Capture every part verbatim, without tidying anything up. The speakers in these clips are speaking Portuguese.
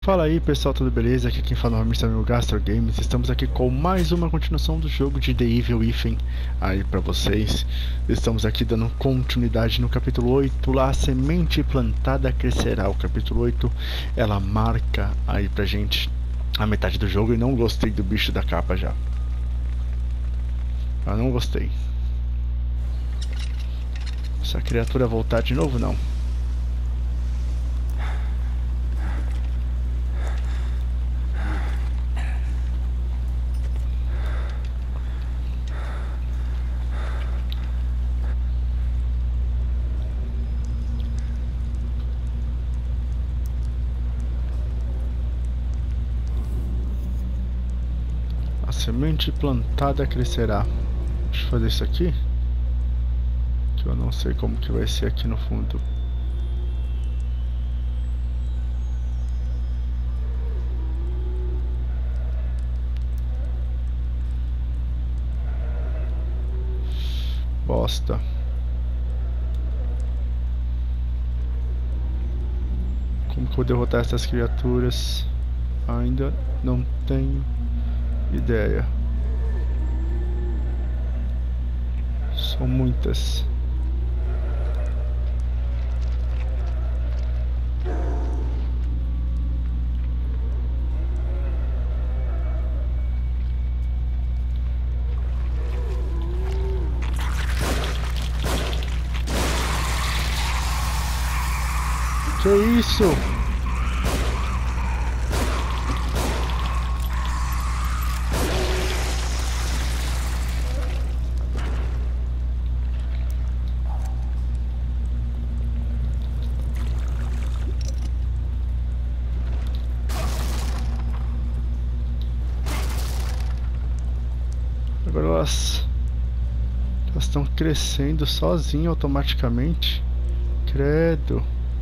Fala aí pessoal, tudo beleza? Aqui quem fala é o mister Gastro Games. Estamos aqui com mais uma continuação do jogo de The Evil Within aí pra vocês. Estamos aqui dando continuidade no capítulo oito, lá a semente plantada crescerá. O capítulo oito, ela marca aí pra gente a metade do jogo e não gostei do bicho da capa já. Eu não gostei. Se a criatura voltar de novo, não. A semente plantada crescerá. Deixa eu fazer isso aqui. Que eu não sei como que vai ser aqui no fundo. Bosta. Como que eu vou derrotar essas criaturas? Ainda não tenho ideia. São muitas. Que isso? Agora elas elas estão crescendo sozinho automaticamente. Credo.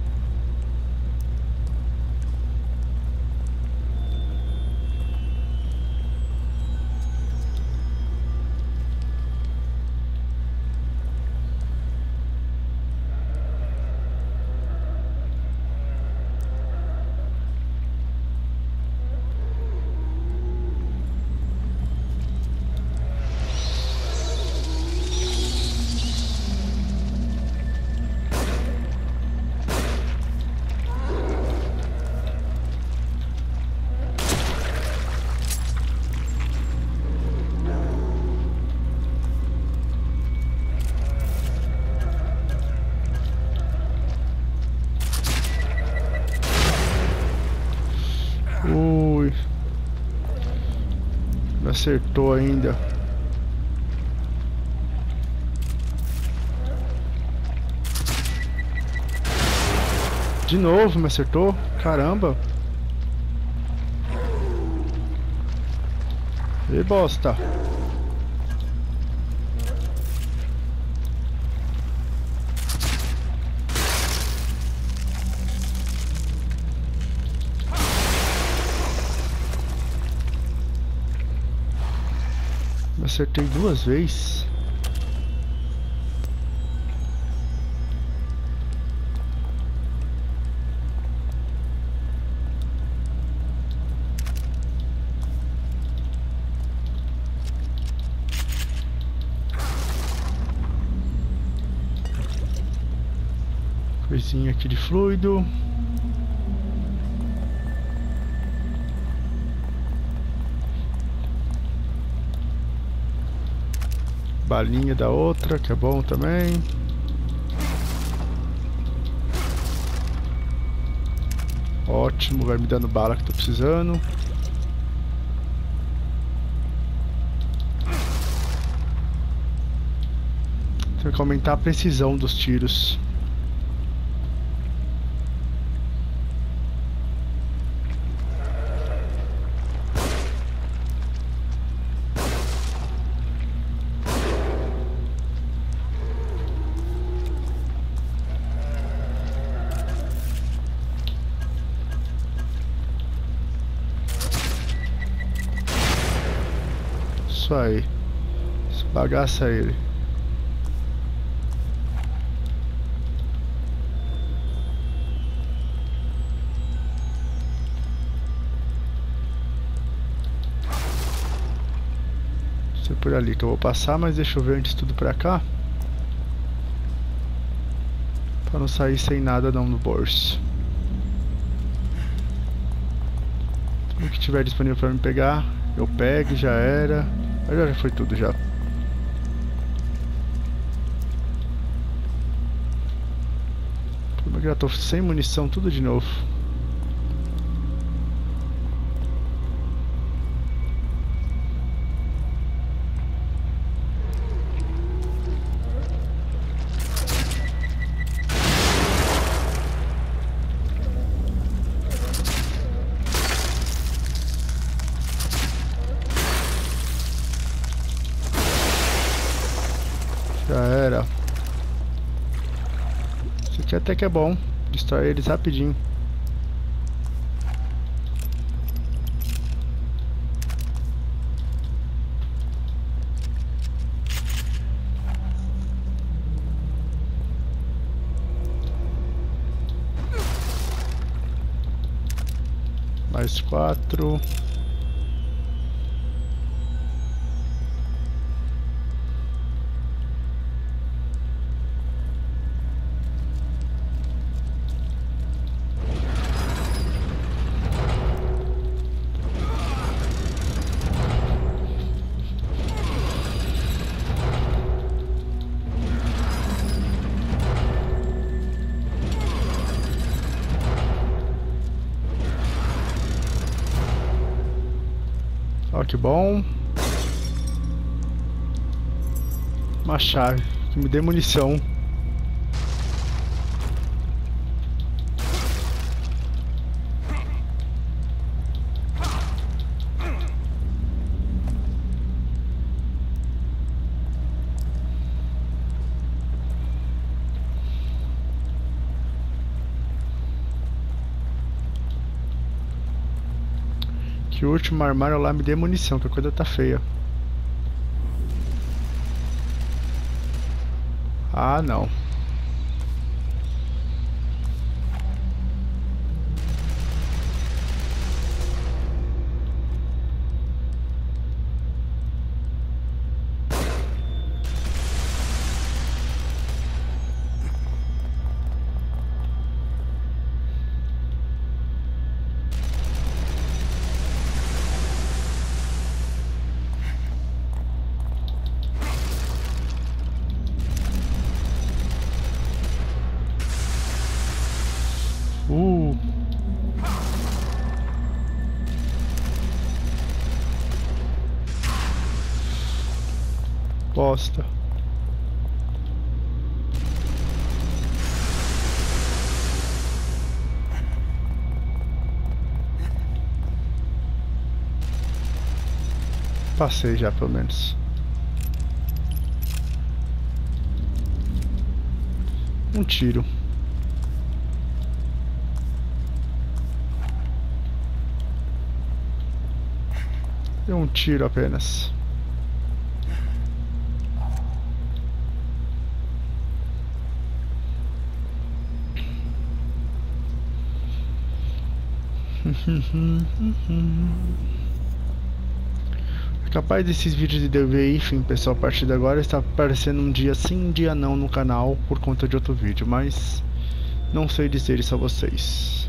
Ui. Me acertou ainda. De novo me acertou? Caramba. E bosta. Me acertei duas vezes. Coisinha aqui de fluido. Balinha da outra, que é bom também. Ótimo, vai me dando bala que tô precisando. Tem que aumentar a precisão dos tiros. Isso aí. Bagaça ele. ser por ali que eu vou passar, mas deixa eu ver antes tudo pra cá. Pra não sair sem nada não no bolso. Tudo que tiver disponível pra me pegar, eu pego e já era. Mas já foi tudo já. Como é que já tô sem munição tudo de novo. Já era. Isso aqui até que é bom. Destrói eles rapidinho. Mais quatro. Ó, que bom. Uma chave que me dê munição. Que o último armário lá me dê munição, que a coisa tá feia. Ah, não. Uh. Bosta. Passei já, pelo menos. Um tiro. Deu um tiro apenas. É capaz desses vídeos de D V, enfim, pessoal, a partir de agora está aparecendo um dia sim, um dia não no canal por conta de outro vídeo, mas não sei dizer isso a vocês.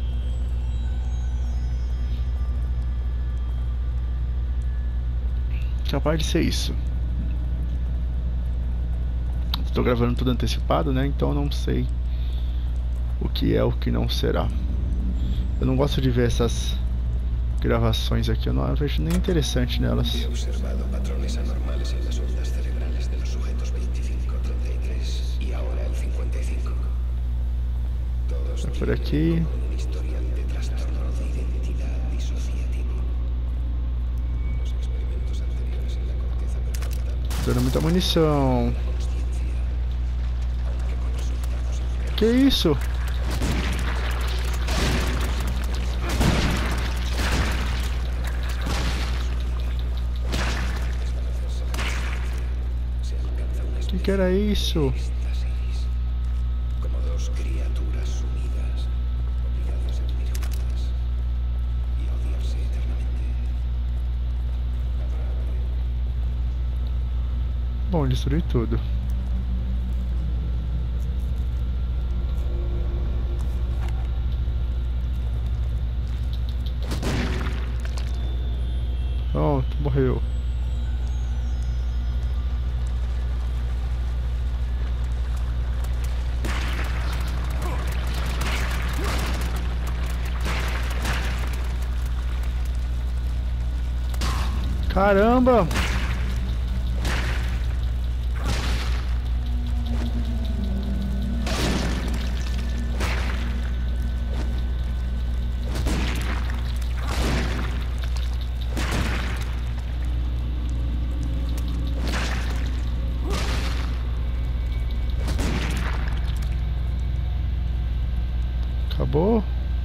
Capaz de ser isso. Estou gravando tudo antecipado, né? Então não sei o que é, o que não será. Eu não gosto de ver essas gravações aqui, eu não vejo nem interessante nelas. He observado patrones anormales en las ondas cerebrales de los sujetos veinticinco, treinta y tres y ahora el cincuenta y cinco. Todos É por aqui. tienen un historial de trastorno de identidad disociativo. Los experimentos anteriores en la corteza prefrontal Dando muita munição. Que isso? Que que era isso? como dos criaturas sumidas, obligadas a vivir juntas y a odiarse eternamente. bom, destruir tudo. Pronto, morreu. Caramba! Acabou?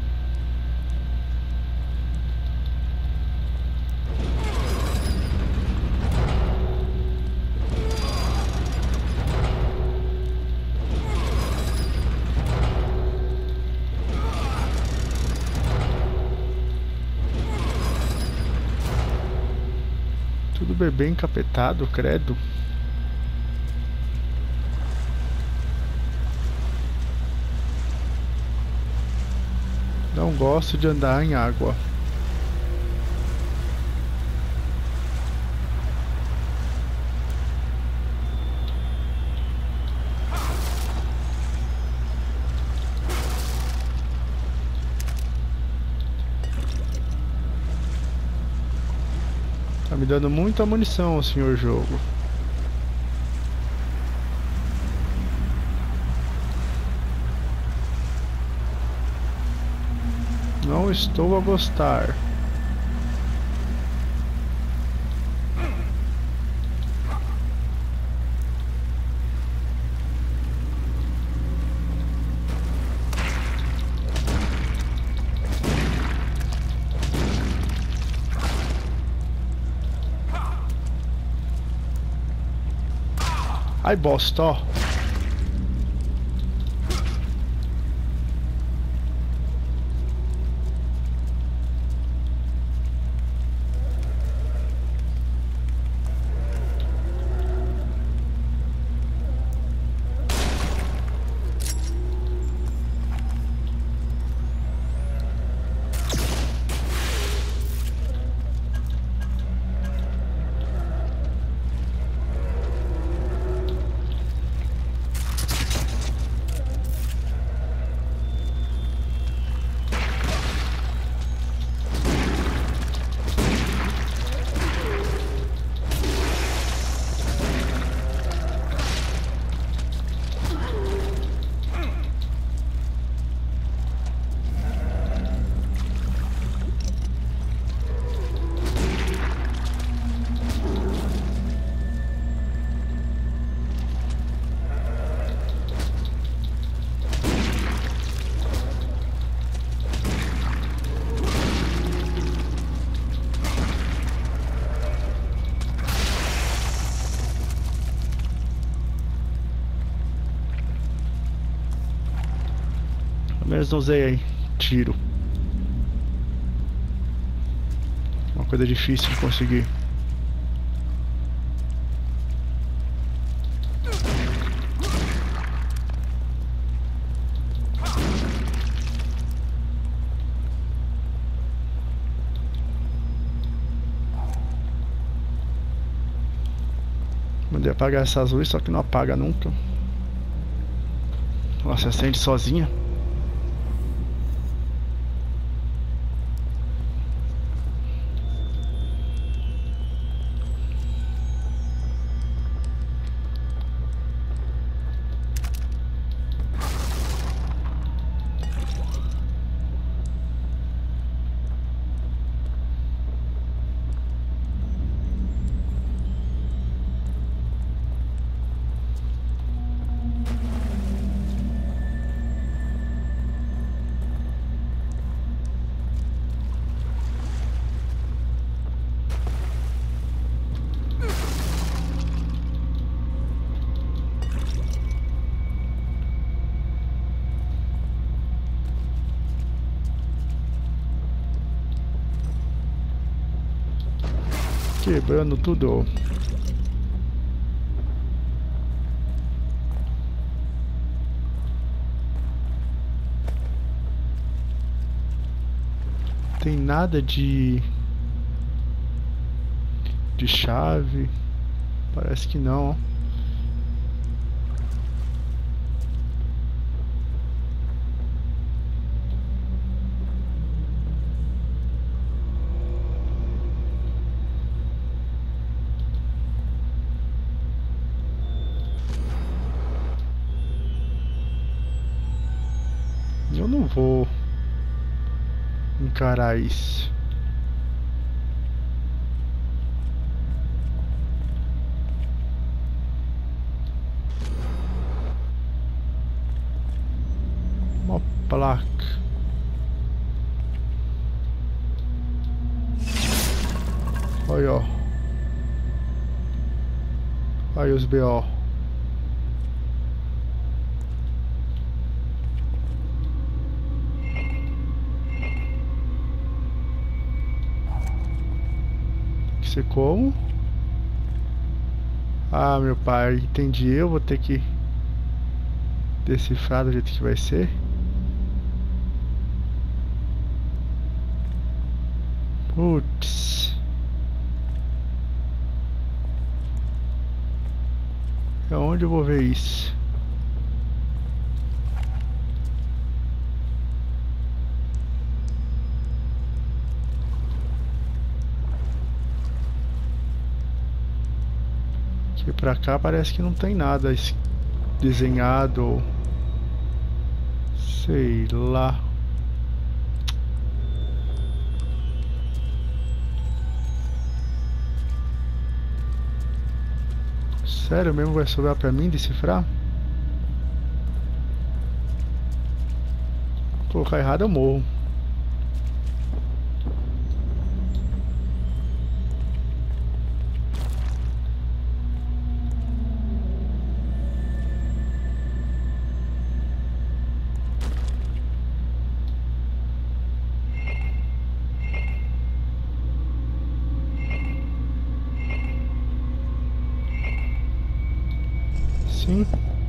Tudo bebê encapetado, credo. Não gosto de andar em água. Tá me dando muita munição, senhor jogo. Não estou a gostar. Ai, bosta, ó. Menos não usei aí tiro. Uma coisa difícil de conseguir. Mandei apagar essas luzes, só que não apaga nunca. Ela se acende sozinha. Quebrando tudo. tem nada de de chave. Parece que não. Eu não vou encarar isso. Uma placa. Olha, ó. Aí os B O. Ser como? Ah, meu pai, entendi. Eu vou ter que decifrar do jeito que vai ser. Putz. Aonde eu vou ver isso? Aqui pra cá parece que não tem nada desenhado. Sei lá. Sério mesmo vai sobrar pra mim decifrar? Colocar errado eu morro. Sim.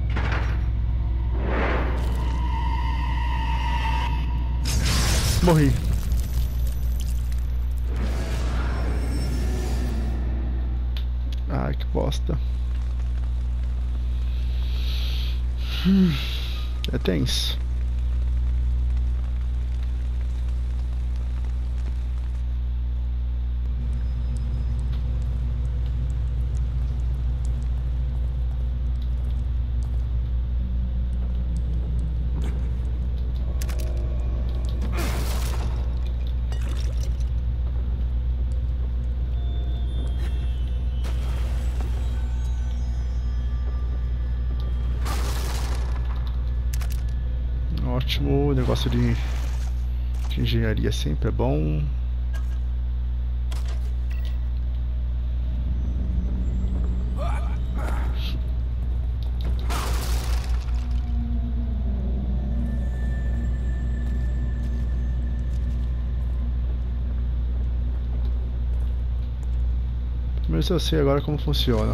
Morri. Ai, que bosta. Hum, é tenso. Ótimo, negócio de, de engenharia sempre é bom. Primeiro eu sei agora como funciona.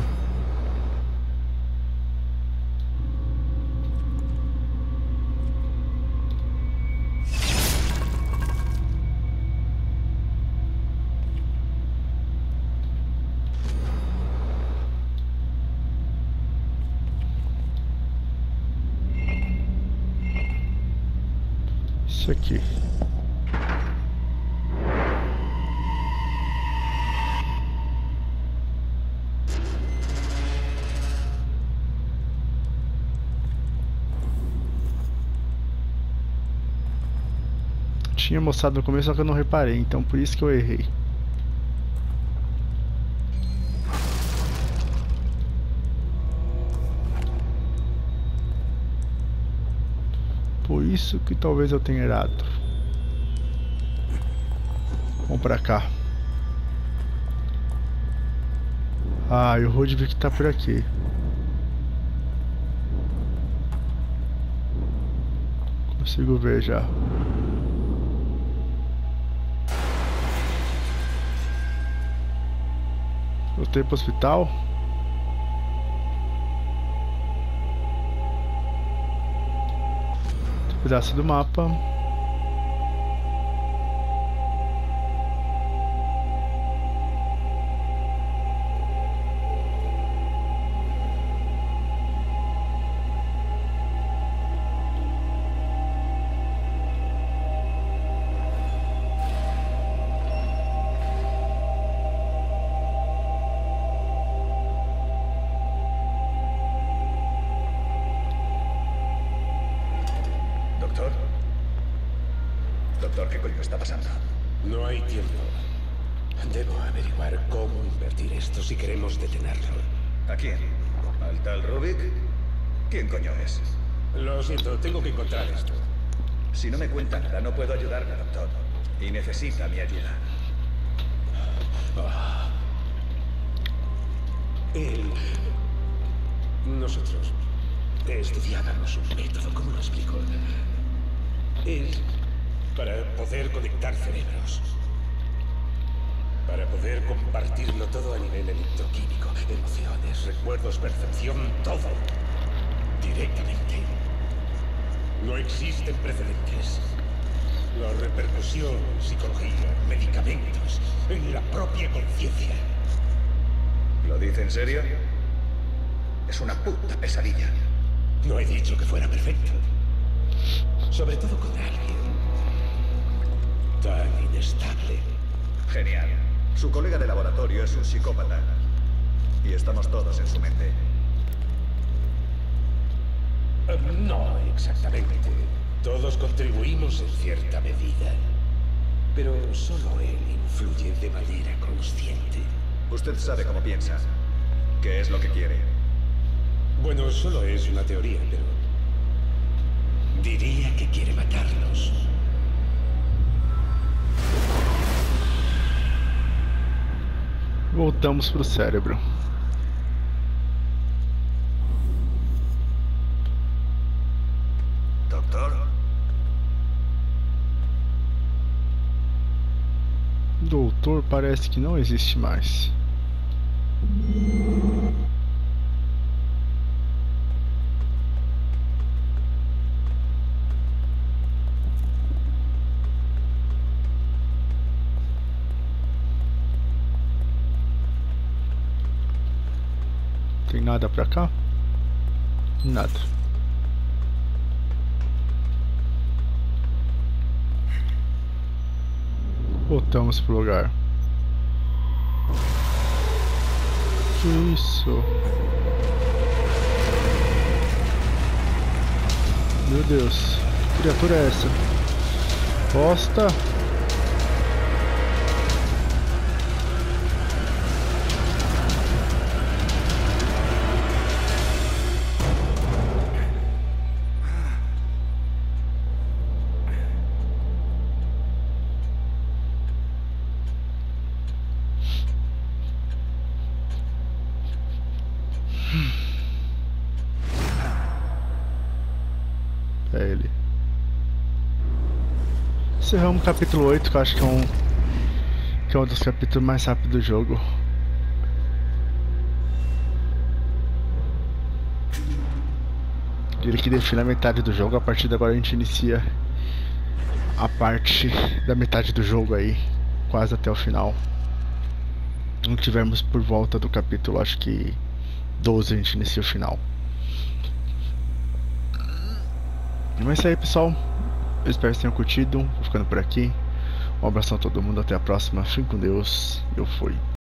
Isso aqui. Tinha mostrado no começo, só que eu não reparei, então por isso que eu errei. Por isso que talvez eu tenha errado. Vamos pra cá. Ah, e o Rodvik tá por aqui. Consigo ver já. Voltei pro hospital. Pedaço do mapa. Doctor, ¿qué coño está pasando? No hay tiempo. Debo averiguar cómo invertir esto si queremos detenerlo. ¿A quién? ¿Al tal Rubik? ¿Quién coño es? Lo siento, tengo que encontrar esto. Si no me cuenta nada, no puedo ayudarle, doctor. Y necesita mi ayuda. Ah. Él... Nosotros estudiábamos un método, ¿cómo lo explico? Él... Para poder conectar cerebros. Para poder compartirlo todo a nivel electroquímico. Emociones, recuerdos, percepción, todo. Directamente. No existen precedentes. La repercusión, psicología, medicamentos, en la propia conciencia. ¿Lo dice en serio? Es una puta pesadilla. No he dicho que fuera perfecto. Sobre todo con alguien tan inestable. Genial. Su colega de laboratorio es un psicópata. Y estamos todos en su mente. Uh, no exactamente. Todos contribuimos en cierta medida. Pero solo él influye de manera consciente. Usted sabe cómo piensa. ¿Qué es lo que quiere? Bueno, solo es una teoría, pero... diría que quiere matarnos. Voltamos pro cérebro. Doctor. Doutor parece que não existe mais. Tem nada pra cá? Nada. Voltamos pro lugar. Que isso? Meu Deus, que criatura é essa? Bosta! É ele. Encerramos o capítulo oito, que eu acho que é um que é um dos capítulos mais rápidos do jogo. Ele que define a metade do jogo. A partir de agora a gente inicia a parte da metade do jogo aí, quase até o final. Quando tivermos por volta do capítulo, acho que doze, a gente inicia o final. Então é isso aí, pessoal. Eu espero que tenham curtido. Vou ficando por aqui. Um abração a todo mundo. Até a próxima. Fiquem com Deus. Eu fui.